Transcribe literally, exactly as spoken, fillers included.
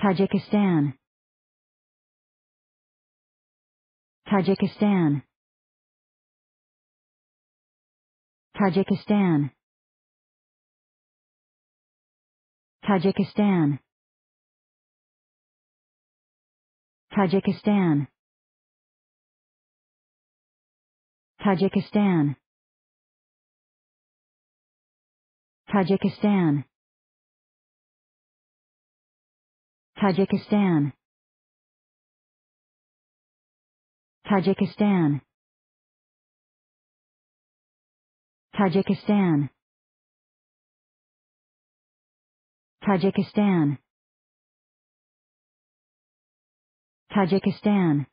Tajikistan, Tajikistan, Tajikistan, Tajikistan, Tajikistan, Tajikistan, Tajikistan, Tajikistan, Tajikistan, Tajikistan, Tajikistan, Tajikistan,